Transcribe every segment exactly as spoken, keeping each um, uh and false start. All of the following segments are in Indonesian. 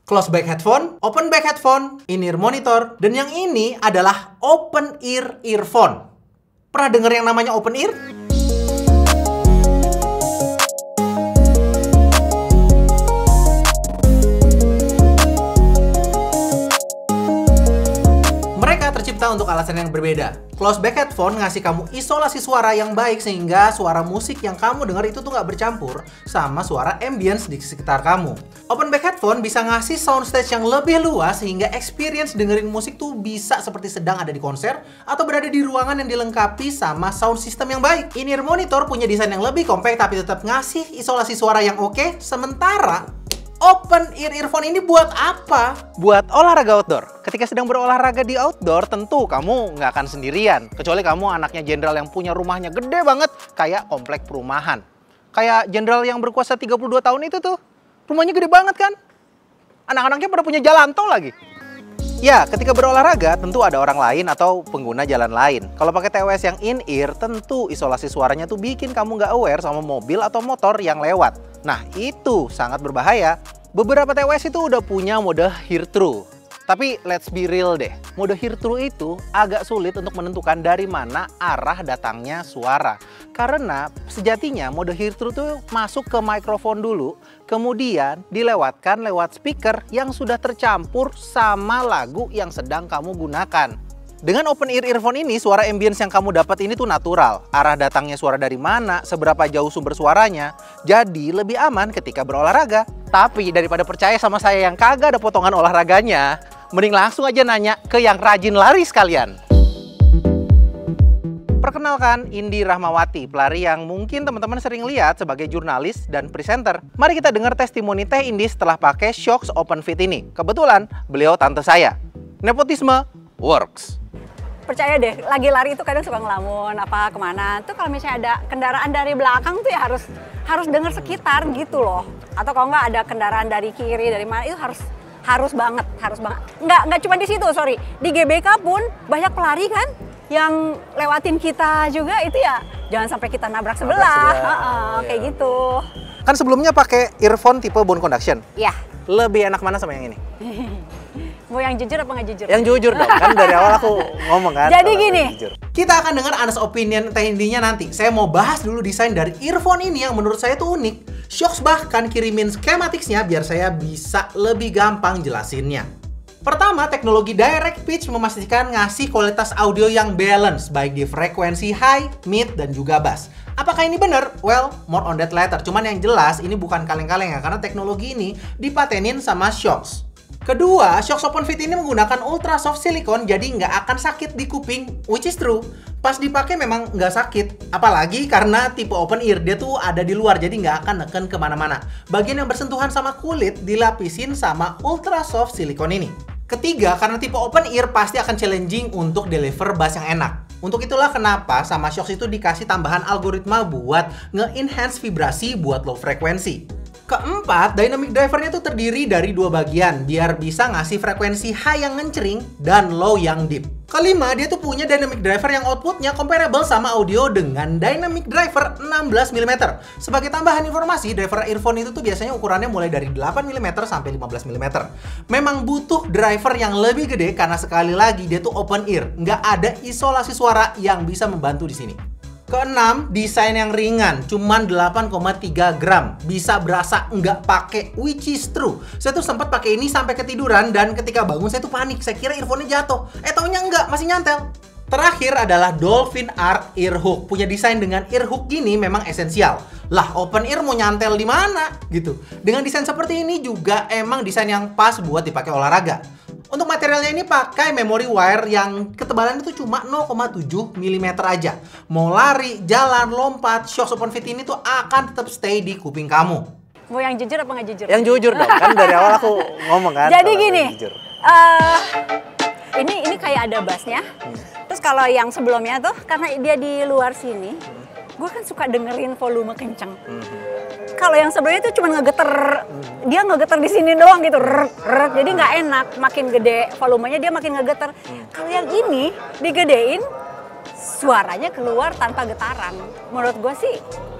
Close back headphone, open back headphone, in-ear monitor, dan yang ini adalah open ear earphone. Pernah dengar yang namanya open ear? Tercipta untuk alasan yang berbeda. Close back headphone ngasih kamu isolasi suara yang baik sehingga suara musik yang kamu dengar itu tuh nggak bercampur sama suara ambience di sekitar kamu. Open back headphone bisa ngasih soundstage yang lebih luas sehingga experience dengerin musik tuh bisa seperti sedang ada di konser atau berada di ruangan yang dilengkapi sama sound system yang baik. In-ear monitor punya desain yang lebih compact tapi tetap ngasih isolasi suara yang oke. Sementara open ear earphone ini buat apa? Buat olahraga outdoor. Ketika sedang berolahraga di outdoor, tentu kamu nggak akan sendirian. Kecuali kamu anaknya jenderal yang punya rumahnya gede banget, kayak komplek perumahan. Kayak jenderal yang berkuasa tiga puluh dua tahun itu tuh, rumahnya gede banget kan? Anak-anaknya pada punya jalan tol lagi. Ya, ketika berolahraga tentu ada orang lain atau pengguna jalan lain. Kalau pakai T W S yang in-ear, tentu isolasi suaranya tuh bikin kamu nggak aware sama mobil atau motor yang lewat. Nah, itu sangat berbahaya. Beberapa T W S itu udah punya mode hear through. Tapi let's be real deh, mode hear through itu agak sulit untuk menentukan dari mana arah datangnya suara. Karena sejatinya mode hear through itu masuk ke mikrofon dulu, kemudian dilewatkan lewat speaker yang sudah tercampur sama lagu yang sedang kamu gunakan. Dengan open ear earphone ini, suara ambience yang kamu dapat ini tuh natural. Arah datangnya suara dari mana, seberapa jauh sumber suaranya. Jadi lebih aman ketika berolahraga. Tapi daripada percaya sama saya yang kagak ada potongan olahraganya, mending langsung aja nanya ke yang rajin lari sekalian. Perkenalkan, Indi Rahmawati, pelari yang mungkin teman-teman sering lihat sebagai jurnalis dan presenter. Mari kita dengar testimoni Teh Indi setelah pakai Shokz Open Fit ini. Kebetulan beliau tante saya. Nepotisme works. Percaya deh, lagi lari itu kadang suka ngelamun apa kemana. Tuh kalau misalnya ada kendaraan dari belakang tuh ya harus harus dengar sekitar gitu loh. Atau kalau nggak ada kendaraan dari kiri dari mana itu harus harus banget, harus banget. Nggak nggak cuma di situ, sorry. Di G B K pun banyak pelari kan yang lewatin kita juga itu ya. Jangan sampai kita nabrak sebelah, nabrak sebelah. Ha -ha, ya. Kayak gitu. Kan sebelumnya pakai earphone tipe bone conduction. Iya. Lebih enak mana sama yang ini? Mau yang jujur apa nggak jujur? Yang jujur dong, kan dari awal aku ngomong kan. Jadi gini, kita akan dengar honest opinion Teh Indinya nanti. Saya mau bahas dulu desain dari earphone ini yang menurut saya tuh unik. Shokz bahkan kirimin schematicsnya biar saya bisa lebih gampang jelasinnya. Pertama, teknologi direct pitch memastikan ngasih kualitas audio yang balance, baik di frekuensi high, mid, dan juga bass. Apakah ini benar? Well, more on that later. Cuman yang jelas ini bukan kaleng-kaleng ya, karena teknologi ini dipatenin sama Shokz. Kedua, Shokz Open Fit ini menggunakan ultra soft silicone, jadi nggak akan sakit di kuping, which is true. Pas dipakai memang nggak sakit, apalagi karena tipe open ear, dia tuh ada di luar, jadi nggak akan neken kemana-mana. Bagian yang bersentuhan sama kulit dilapisin sama ultra soft silicone ini. Ketiga, karena tipe open ear pasti akan challenging untuk deliver bass yang enak. Untuk itulah kenapa sama Shokz itu dikasih tambahan algoritma buat nge-enhance vibrasi buat low frekuensi. Keempat, dynamic drivernya tuh terdiri dari dua bagian biar bisa ngasih frekuensi high yang ngencering dan low yang deep. Kelima, dia tuh punya dynamic driver yang outputnya comparable sama audio dengan dynamic driver enam belas milimeter. Sebagai tambahan informasi, driver earphone itu tuh biasanya ukurannya mulai dari delapan milimeter sampai lima belas milimeter. Memang butuh driver yang lebih gede karena sekali lagi dia tuh open ear, nggak ada isolasi suara yang bisa membantu di sini. Keenam, desain yang ringan, cuman delapan koma tiga gram. Bisa berasa nggak pakai, which is true. Saya tuh sempat pakai ini sampai ketiduran dan ketika bangun saya tuh panik. Saya kira earphone-nya jatuh. Eh taunya enggak, masih nyantel. Terakhir adalah Dolphin Arc Ear Hook. Punya desain dengan ear hook gini memang esensial. Lah, open ear mau nyantel di mana? Gitu. Dengan desain seperti ini juga emang desain yang pas buat dipakai olahraga. Untuk materialnya ini pakai memory wire yang ketebalannya itu cuma nol koma tujuh milimeter aja. Mau lari, jalan, lompat, Shokz Open Fit ini tuh akan tetap stay di kuping kamu. Mau yang jujur apa nggak jujur? Yang jujur dong, kan dari awal aku ngomong kan. Jadi gini, uh, ini ini kayak ada bassnya. Hmm. Terus kalau yang sebelumnya tuh, karena dia di luar sini, hmm. gue kan suka dengerin volume kenceng. Hmm. Kalau yang sebelumnya itu cuma ngegeter, hmm. dia ngegeter di sini doang gitu, rrr, rrr, jadi nggak enak. Makin gede volumenya dia makin ngegeter. Hmm. Kalau yang ini digedein, suaranya keluar tanpa getaran. Menurut gue sih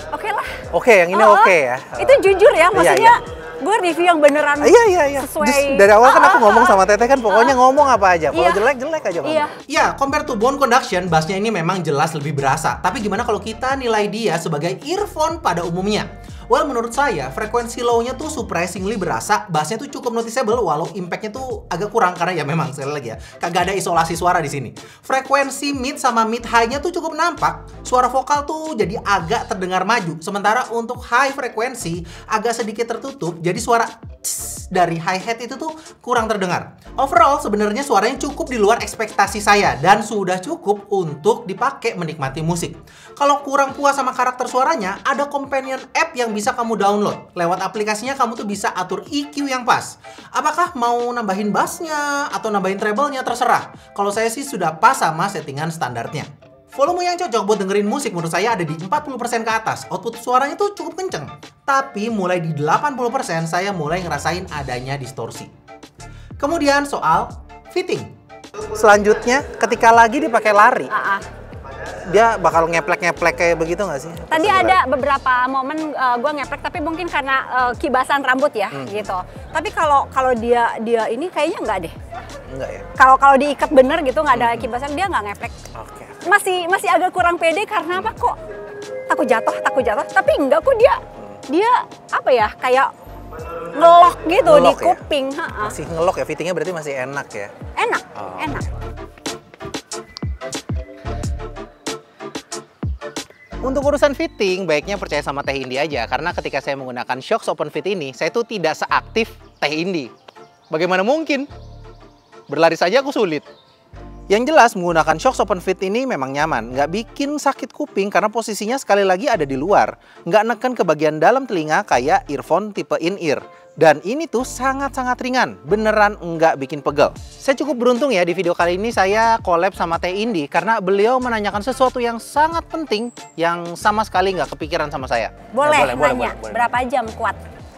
Oke lah. Oke, yang ini Oh, oke ya. Itu jujur ya, Iya, maksudnya iya. gue review yang beneran Iya iya iya. sesuai. Just dari awal kan Ah, aku ah, ngomong ah, sama Teteh kan pokoknya ngomong apa aja. Kalau Iya. jelek jelek aja ngomong. Iya. Ya, compare to bone conduction, bassnya ini memang jelas lebih berasa. Tapi gimana kalau kita nilai dia sebagai earphone pada umumnya? Well, menurut saya, frekuensi low-nya tuh surprisingly berasa, bassnya tuh cukup noticeable, walau impact-nya tuh agak kurang, karena ya memang, sekali lagi ya, kagak ada isolasi suara di sini. Frekuensi mid sama mid high-nya tuh cukup nampak, suara vokal tuh jadi agak terdengar maju, sementara untuk high frekuensi agak sedikit tertutup, jadi suara tss dari hi-hat itu tuh kurang terdengar. Overall, sebenarnya suaranya cukup di luar ekspektasi saya, dan sudah cukup untuk dipakai menikmati musik. Kalau kurang puas sama karakter suaranya, ada companion app yang bisa kamu download. Lewat aplikasinya kamu tuh bisa atur E Q yang pas. Apakah mau nambahin bassnya atau nambahin treble-nya terserah. Kalau saya sih sudah pas sama settingan standarnya. Volume yang cocok buat dengerin musik menurut saya ada di empat puluh persen ke atas. Output suaranya tuh cukup kenceng. Tapi mulai di delapan puluh persen saya mulai ngerasain adanya distorsi. Kemudian soal fitting. Selanjutnya ketika lagi dipakai lari, Ah, ah. dia bakal ngeplek-ngeplek kayak begitu nggak sih? Tadi ada beberapa momen gue ngeplek, tapi mungkin karena uh, kibasan rambut ya, Hmm. gitu. Tapi kalau kalau dia dia ini kayaknya nggak deh. Enggak ya? Kalau kalau diikat bener gitu nggak ada kibasan, dia nggak ngeplek. Oke. Masih masih agak kurang pede karena apa kok? Takut jatuh, takut jatuh. Tapi enggak kok dia dia apa ya kayak ngelok gitu Ngelok di ya? kuping. Ha-ha. Masih ngelok ya, fittingnya berarti masih enak ya? Enak, Oh. enak. Untuk urusan fitting, baiknya percaya sama Teh Indi aja. Karena ketika saya menggunakan Shokz Open Fit ini, saya tuh tidak seaktif Teh Indi. Bagaimana mungkin? Berlari saja aku sulit. Yang jelas, menggunakan Shokz Open Fit ini memang nyaman. Nggak bikin sakit kuping karena posisinya sekali lagi ada di luar. Nggak neken ke bagian dalam telinga kayak earphone tipe in-ear. Dan ini tuh sangat-sangat ringan, beneran nggak bikin pegel. Saya cukup beruntung ya, di video kali ini saya collab sama Teh Indi karena beliau menanyakan sesuatu yang sangat penting yang sama sekali nggak kepikiran sama saya. Boleh, Ya, boleh, nanya, boleh, boleh. berapa jam kuat?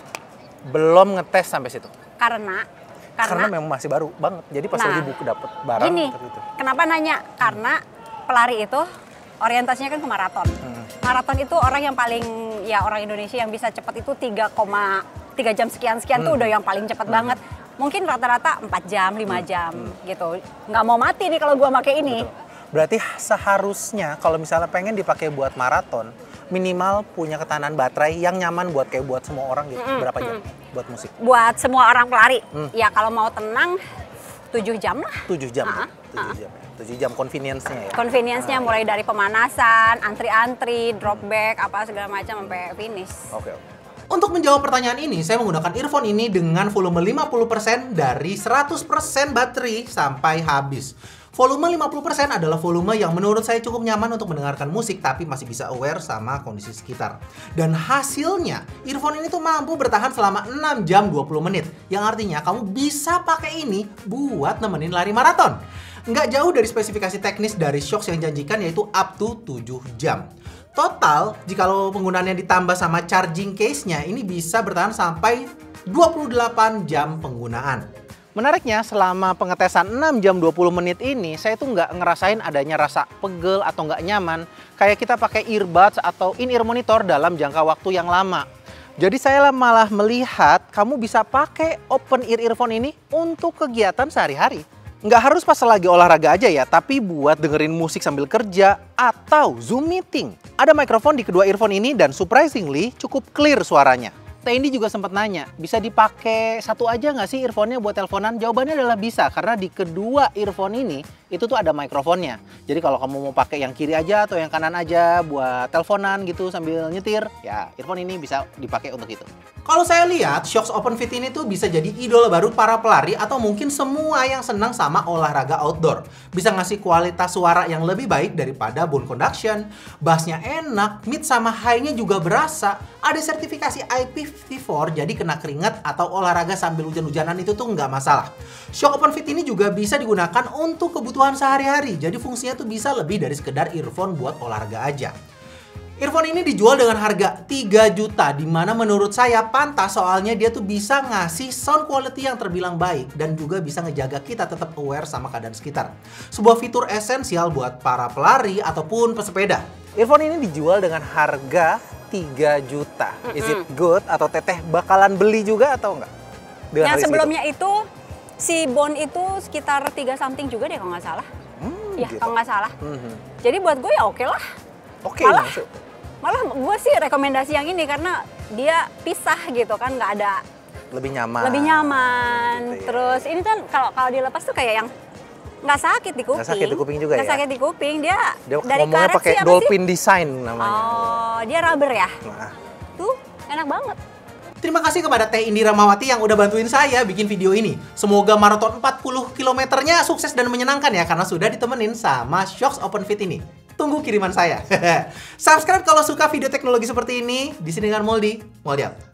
Belum ngetes sampai situ. Karena Karena, karena, memang masih baru banget. Jadi pas Nah, lagi buku dapet barang gini, seperti itu. kenapa nanya? Karena pelari itu orientasinya kan ke maraton. Hmm. Maraton itu orang yang paling, ya orang Indonesia yang bisa cepat itu tiga koma tiga jam sekian-sekian tuh Hmm. udah yang paling cepat banget. Mungkin rata-rata empat jam, lima jam gitu. Nggak mau mati nih kalau gua pakai ini. Betul. Berarti seharusnya kalau misalnya pengen dipakai buat maraton, minimal punya ketahanan baterai yang nyaman buat kayak buat semua orang gitu. Mm-mm, Berapa jam buat musik? Buat semua orang pelari, Hmm. ya kalau mau tenang tujuh jam lah. tujuh jam. Ah, ya? tujuh jam. ya? tujuh jam convenience-nya ya. Convenience-nya Ah, mulai dari pemanasan, antri-antri, drop back, apa segala macam sampai finish. Oke, oke. Untuk menjawab pertanyaan ini, saya menggunakan earphone ini dengan volume lima puluh persen dari seratus persen baterai sampai habis. Volume lima puluh persen adalah volume yang menurut saya cukup nyaman untuk mendengarkan musik tapi masih bisa aware sama kondisi sekitar. Dan hasilnya, earphone ini tuh mampu bertahan selama enam jam dua puluh menit. Yang artinya kamu bisa pakai ini buat nemenin lari maraton. Nggak jauh dari spesifikasi teknis dari Shokz yang janjikan yaitu up to tujuh jam. Total, jikalau penggunaannya ditambah sama charging case-nya, ini bisa bertahan sampai dua puluh delapan jam penggunaan. Menariknya, selama pengetesan enam jam dua puluh menit ini, saya tuh nggak ngerasain adanya rasa pegel atau nggak nyaman kayak kita pakai earbuds atau in-ear monitor dalam jangka waktu yang lama. Jadi saya malah melihat kamu bisa pakai open ear earphone ini untuk kegiatan sehari-hari. Nggak harus pas lagi olahraga aja ya, tapi buat dengerin musik sambil kerja atau Zoom meeting. Ada mikrofon di kedua earphone ini dan surprisingly cukup clear suaranya. Teh Indi juga sempat nanya, bisa dipakai satu aja nggak sih earphone-nya buat teleponan? Jawabannya adalah bisa, karena di kedua earphone ini itu tuh ada mikrofonnya. Jadi kalau kamu mau pakai yang kiri aja atau yang kanan aja buat teleponan gitu sambil nyetir, ya earphone ini bisa dipakai untuk itu. Kalau saya lihat, Shokz Open Fit ini tuh bisa jadi idola baru para pelari atau mungkin semua yang senang sama olahraga outdoor. Bisa ngasih kualitas suara yang lebih baik daripada bone conduction, bassnya enak, mid sama high-nya juga berasa, ada sertifikasi I P lima puluh empat, jadi kena keringat atau olahraga sambil hujan-hujanan itu tuh nggak masalah. Shokz Open Fit ini juga bisa digunakan untuk kebutuhan sehari-hari, jadi fungsinya tuh bisa lebih dari sekedar earphone buat olahraga aja. Earphone ini dijual dengan harga tiga juta, dimana menurut saya pantas soalnya dia tuh bisa ngasih sound quality yang terbilang baik dan juga bisa ngejaga kita tetap aware sama keadaan sekitar. Sebuah fitur esensial buat para pelari ataupun pesepeda. Earphone ini dijual dengan harga tiga juta. Mm-mm. Is it good atau Teteh bakalan beli juga atau enggak? Yang sebelumnya itu, si Bond itu sekitar tiga something juga deh kalau nggak salah. Hmm, ya, gitu. Kalau nggak salah. Mm-hmm. Jadi buat gue ya oke lah. Oke. Malah, malah gue sih rekomendasi yang ini karena dia pisah gitu kan, nggak ada. Lebih nyaman. Lebih nyaman. Gitu ya. Terus ini kan kalau kalau dilepas tuh kayak yang nggak sakit di kuping. Nggak sakit di kuping juga nggak ya? sakit di kuping. Dia, dia dari karet pakai Dolphin Design namanya. Oh, dia rubber ya? Nah. Tuh, enak banget. Terima kasih kepada Teh Indira Mawati yang udah bantuin saya bikin video ini. Semoga maraton empat puluh kilometernya sukses dan menyenangkan ya, karena sudah ditemenin sama Shocks Open Fit ini. Tunggu kiriman saya. Subscribe kalau suka video teknologi seperti ini. Di sini dengan Moldy. Moldy out.